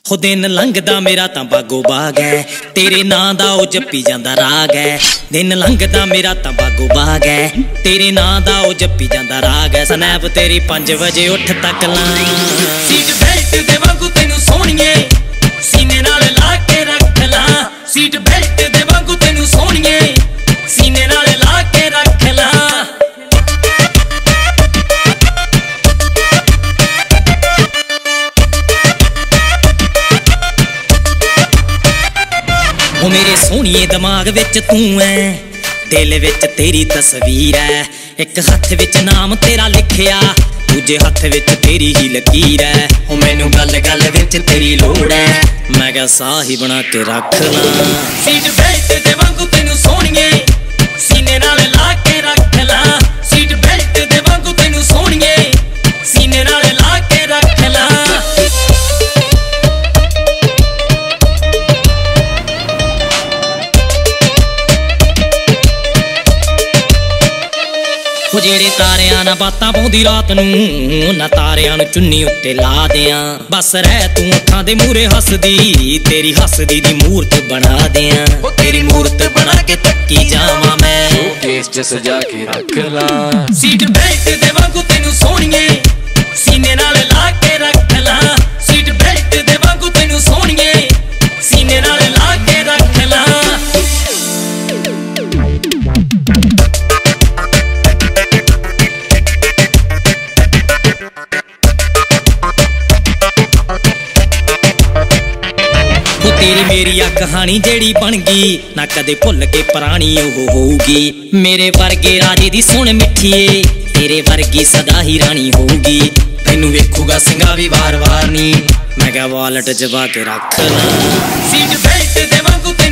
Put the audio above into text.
हो दिन लंघदा मेरा तां बागो बाग है, तेरे नां दा ओ जप्पी जांदा राग है। दिन लंघदा मेरा तां बागो बाग है, तेरे नां दा ओ जप्पी जांदा राग है। स्नैप तेरी 5 बजे उठ तक ला, सीट बेल्ट दे वांगू तैनू सोहणीए सीने नाल ला के रख ला। सीट बेल्ट दे वांगू तैनू सोहणीए सीने नाल ला के रख ला। ओ मेरे सोहणीए दिमाग विच तू है, दिल विच तेरी तस्वीर है। एक हथ विच नाम तेरा लिखिया, दूजे हथ विच तेरी ही लकीर है। ओ मैनू गल गल विच तेरी लोड़ है, मैं क्या साह ही बना के रख ला। सीट बेल्ट दे वांगू तैनू सोहणीए सीने नाल ला के रख ला। सीट बेल्ट दे वांगू तैनू सोहणीए सीने नाल ला के रख ला। ओ जेड़े तारियां ना बातां पाउंदी रात नूं, ना तारियां नूं चुन्नी उत्ते ला दियां। बस रह तू अखां दे मूहरे हसदी, तेरी हसदी दी मूरत बना दियां। ओ तेरी मूरत बना के तक्की जावां मैं, शोकेस च सजा के रख ला। सीट बेल्ट दे वांगू तैनू सोहणीए सीने नाल ला के रख ला। सीट बेल्ट दे वांगू तैनू सोहणीए सीने नाल ला के रख ला। तेरी मेरी आ कहानी जेड़ी बन गई, ना कदे भुल के पुरानी ओह होगी। मेरे वर्गे राजे दी सुन मिठिए, तेरे वर्गी सदा ही रानी होगी। तैनू वेखूगा सिंगा भी वार वार नी, मैं क्या वालट जबा के रख ला। सीट बेल्ट दे वांगू